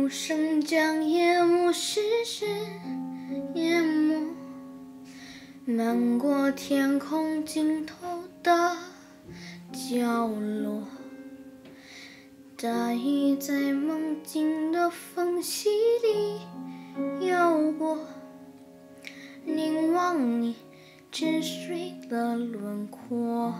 声将夜幕深深淹没，漫过天空尽头的角落。大雨在梦境的缝隙里游过，凝望你沉睡的轮廓。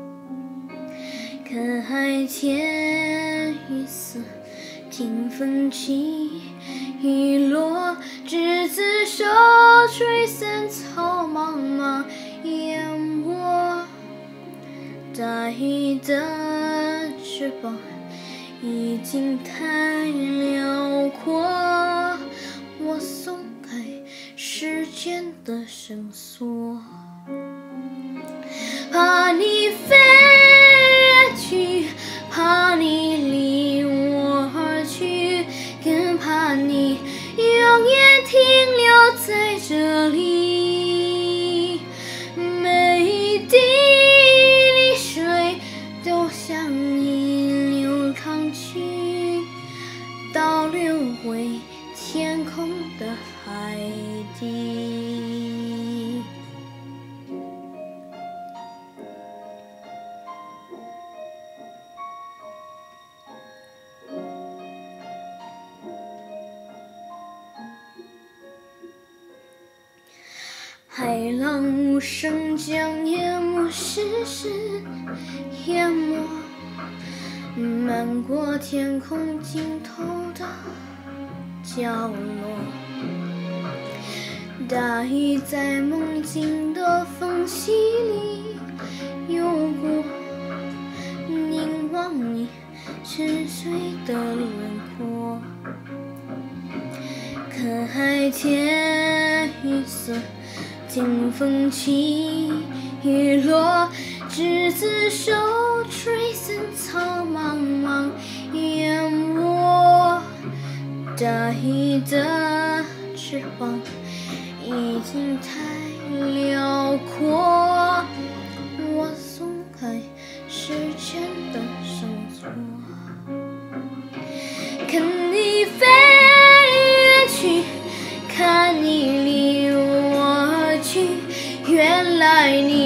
看海天一色，听风起雨落，执子手，吹散草茫茫淹没。大雨的翅膀已经太辽阔，我松开时间的绳索，怕你飞远去，怕你离我而去，更怕你永远停留在这里。每一滴泪水都向你流淌去，倒流回天空的海底。海浪无声将夜幕深深淹没，漫过天空尽头的角落。大雨在梦境的缝隙里游过，凝望你沉睡的轮廓。看海天一色，听风起雨落，执子手，吹散草茫茫淹没。大雨的翅膀已经太辽阔，我松开时间的绳索，看你飞远去，看你离我而去，原来你